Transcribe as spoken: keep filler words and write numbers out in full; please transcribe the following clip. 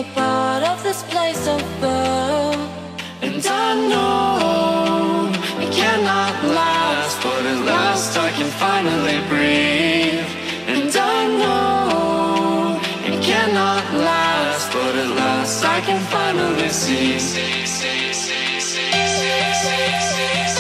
a part of this place of birth. And I know it cannot last, but at last I can finally breathe. And I know it cannot last, but at last I can finally see. see, see, see, see, see, see, see.